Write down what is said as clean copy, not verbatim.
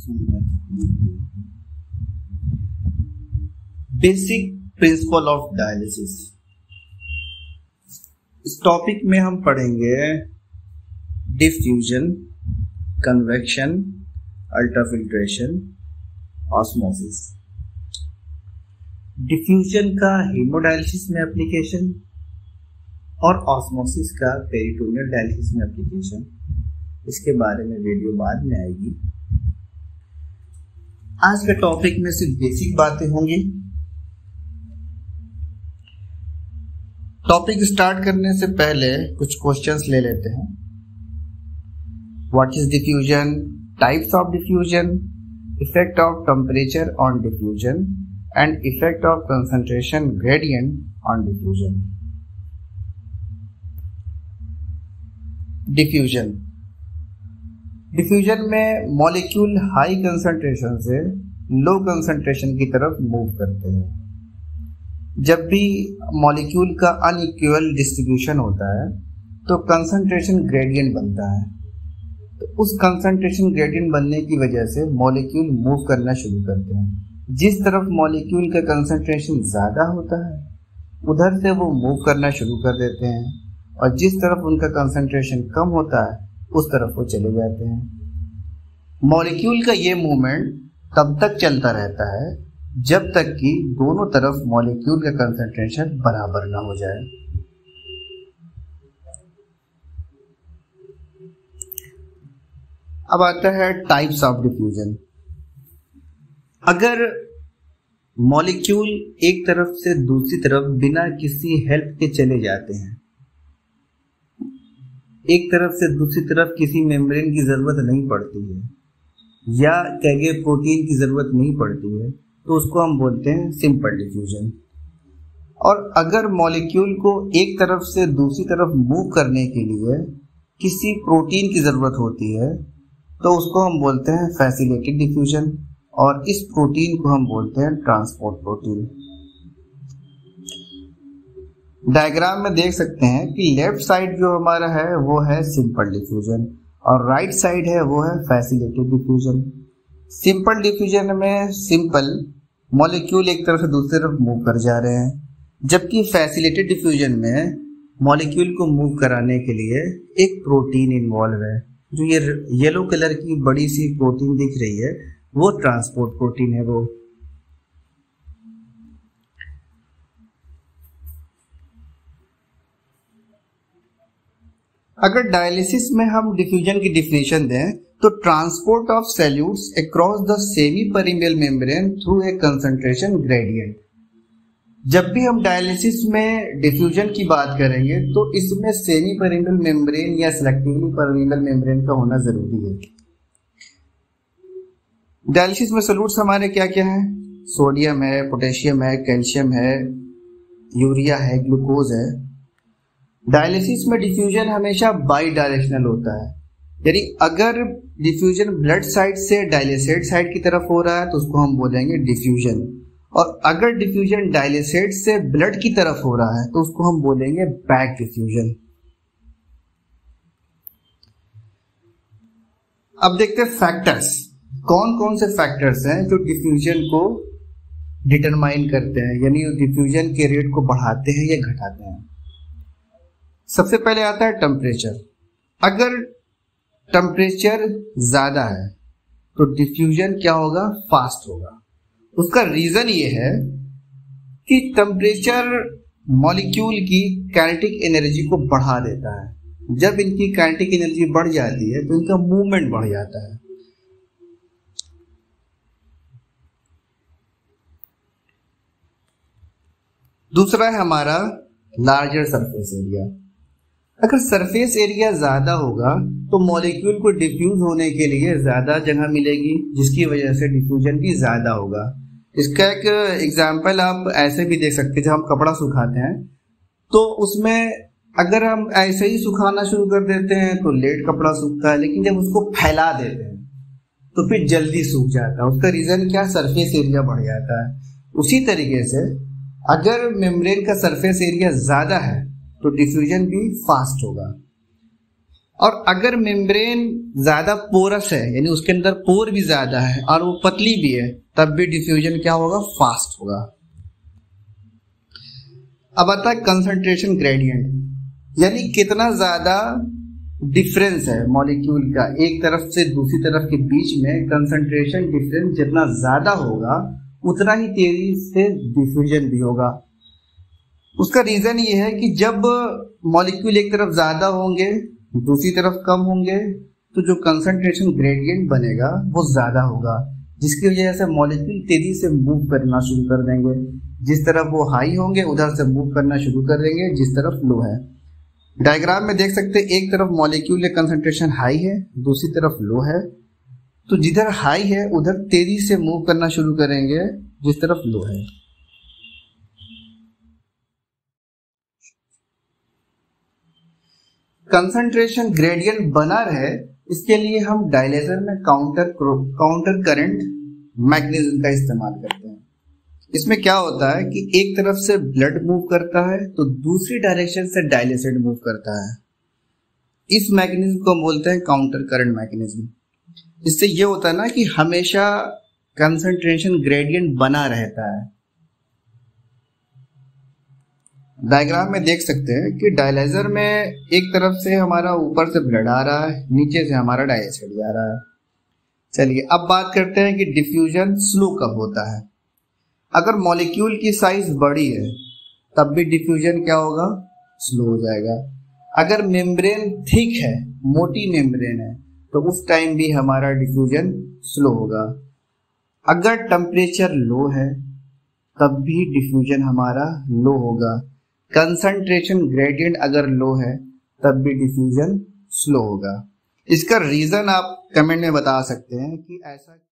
Basic principle of dialysis. इस topic में हम पढ़ेंगे diffusion, convection, ultrafiltration, osmosis. Diffusion का हीमोडायलिसिस में एप्लीकेशन और ऑस्मोसिस का पेरिटोनियल डायलिसिस में एप्लीकेशन। इसके बारे में वीडियो बाद में आएगी। आज के टॉपिक में सिर्फ बेसिक बातें होंगी। टॉपिक स्टार्ट करने से पहले कुछ क्वेश्चंस ले लेते हैं। What is diffusion, types of diffusion, effect of temperature on diffusion and effect of concentration gradient on diffusion. Diffusion में मॉलिक्यूल हाई कंसंट्रेशन से लो कंसंट्रेशन की तरफ मूव करते हैं। जब भी मॉलिक्यूल का अनइक्वल डिस्ट्रीब्यूशन होता है तो कंसंट्रेशन ग्रेडियंट बनता है। तो उस कंसंट्रेशन ग्रेडियंट बनने की वजह से मॉलिक्यूल मूव करना शुरू करते हैं। जिस तरफ मॉलिक्यूल का कंसंट्रेशन ज़्यादा होता है उधर से वो मूव करना शुरू कर देते हैं, और जिस तरफ उनका कंसंट्रेशन कम होता है उस तरफ वो चले जाते हैं। मॉलिक्यूल का ये मूवमेंट तब तक चलता रहता है जब तक कि दोनों तरफ मॉलिक्यूल का कंसंट्रेशन बराबर ना हो जाए। अब आता है टाइप्स ऑफ डिफ्यूजन। अगर मॉलिक्यूल एक तरफ से दूसरी तरफ बिना किसी हेल्प के चले जाते हैं, एक तरफ से दूसरी तरफ किसी मेम्ब्रेन की जरूरत नहीं पड़ती है या कहिए प्रोटीन की जरूरत नहीं पड़ती है, तो उसको हम बोलते हैं सिंपल डिफ्यूजन। और अगर मॉलिक्यूल को एक तरफ से दूसरी तरफ मूव करने के लिए किसी प्रोटीन की जरूरत होती है तो उसको हम बोलते हैं फैसिलिटेटेड डिफ्यूजन, और इस प्रोटीन को हम बोलते हैं ट्रांसपोर्ट प्रोटीन। डायग्राम में देख सकते हैं कि लेफ्ट साइड जो हमारा है वो है सिंपल डिफ्यूजन और राइट साइड है वो है फैसिलिटेटेड डिफ्यूजन। सिंपल डिफ्यूजन में सिंपल मॉलिक्यूल एक तरफ से दूसरी तरफ मूव कर जा रहे हैं, जबकि फैसिलिटेटेड डिफ्यूजन में मॉलिक्यूल को मूव कराने के लिए एक प्रोटीन इन्वॉल्व है। जो ये येलो कलर की बड़ी सी प्रोटीन दिख रही है वो ट्रांसपोर्ट प्रोटीन है। वो अगर डायलिसिस में हम डिफ्यूजन की डिफिनेशन दें तो transport of solutes across the semi permeable membrane through a concentration gradient. जब भी हम डायलिसिस में डिफ्यूजन की बात करेंगे तो इसमें सेमी पेरिमियल मेम्ब्रेन या सिलेक्टिवली पेरिमियल मेम्ब्रेन का होना जरूरी है। डायलिसिस में सॉल्यूट्स हमारे क्या क्या हैं? सोडियम है, पोटेशियम है, कैल्शियम है, यूरिया है, ग्लूकोज है। डायलिसिस में डिफ्यूजन हमेशा बाई डायरेक्शनल होता है, यानी अगर डिफ्यूजन ब्लड साइड से डायलिसेट साइड की तरफ हो रहा है तो उसको हम बोलेंगे डिफ्यूजन, और अगर डिफ्यूजन डायलिसेट से ब्लड की तरफ हो रहा है तो उसको हम बोलेंगे बैक डिफ्यूजन। अब देखते हैं फैक्टर्स, कौन कौन से फैक्टर्स हैं जो डिफ्यूजन को डिटरमाइन करते हैं, यानी डिफ्यूजन के रेट को बढ़ाते हैं या घटाते हैं। सबसे पहले आता है टेम्परेचर। अगर टेम्परेचर ज्यादा है तो डिफ्यूजन क्या होगा? फास्ट होगा। उसका रीजन ये है कि टेम्परेचर मॉलिक्यूल की काइनेटिक एनर्जी को बढ़ा देता है। जब इनकी काइनेटिक एनर्जी बढ़ जाती है तो इनका मूवमेंट बढ़ जाता है। दूसरा है हमारा लार्जर सरफेस एरिया। अगर सरफेस एरिया ज्यादा होगा तो मॉलिक्यूल को डिफ्यूज होने के लिए ज्यादा जगह मिलेगी, जिसकी वजह से डिफ्यूजन भी ज्यादा होगा। इसका एक एग्जांपल आप ऐसे भी देख सकते हैं, जब हम कपड़ा सुखाते हैं तो उसमें अगर हम ऐसे ही सुखाना शुरू कर देते हैं तो लेट कपड़ा सूखता है, लेकिन जब उसको फैला देते हैं तो फिर जल्दी सूख जाता है। उसका रीजन क्या? सरफेस एरिया बढ़ जाता है। उसी तरीके से अगर मेम्ब्रेन का सरफेस एरिया ज्यादा है तो डिफ्यूजन भी फास्ट होगा। और अगर मेम्ब्रेन ज्यादा पोरस है, यानी उसके अंदर पोर भी ज्यादा है और वो पतली भी है, तब भी डिफ्यूजन क्या होगा, फास्ट होगा। अब आता है कंसंट्रेशन ग्रेडियंट, यानी कितना ज्यादा डिफरेंस है मॉलिक्यूल का एक तरफ से दूसरी तरफ के बीच में। कंसंट्रेशन डिफरेंस जितना ज्यादा होगा उतना ही तेजी से डिफ्यूजन भी होगा। उसका रीजन ये है कि जब मॉलिक्यूल एक तरफ ज्यादा होंगे दूसरी तरफ कम होंगे तो जो कंसंट्रेशन ग्रेडियंट बनेगा वो ज्यादा होगा, जिसकी वजह से मॉलिक्यूल तेजी से मूव करना शुरू कर देंगे। जिस तरफ वो हाई होंगे उधर से मूव करना शुरू कर देंगे जिस तरफ लो है। डायग्राम में देख सकते हैं एक तरफ मॉलिक्यूल का कंसंट्रेशन हाई है, दूसरी तरफ लो है, तो जिधर हाई है उधर तेजी से मूव करना शुरू करेंगे जिस तरफ लो है। कंसंट्रेशन ग्रेडियंट बना रहे इसके लिए हम डायलेटर में काउंटर करंट मैकेनिज्म का इस्तेमाल करते हैं। इसमें क्या होता है कि एक तरफ से ब्लड मूव करता है तो दूसरी डायरेक्शन से डायलेसेड मूव करता है। इस मैकेनिज्म को बोलते हैं काउंटर करंट मैकेनिज्म। इससे ये होता है ना कि हमेशा कंसंट्रेशन ग्रेडियंट बना रहता है। डायग्राम में देख सकते हैं कि डायलाइजर में एक तरफ से हमारा ऊपर से ब्लड आ रहा है, नीचे से हमारा डायलेसेड जा रहा है। चलिए अब बात करते हैं कि डिफ्यूजन स्लो कब होता है। अगर मॉलिक्यूल की साइज बड़ी है तब भी डिफ्यूजन क्या होगा, स्लो हो जाएगा। अगर मेम्ब्रेन थिक है, मोटी मेम्ब्रेन है, तो उस टाइम भी हमारा डिफ्यूजन स्लो होगा। अगर टेम्परेचर लो है तब भी डिफ्यूजन हमारा लो होगा। कंसंट्रेशन ग्रेडियंट अगर लो है तब भी डिफ्यूजन स्लो होगा। इसका रीजन आप कमेंट में बता सकते हैं कि ऐसा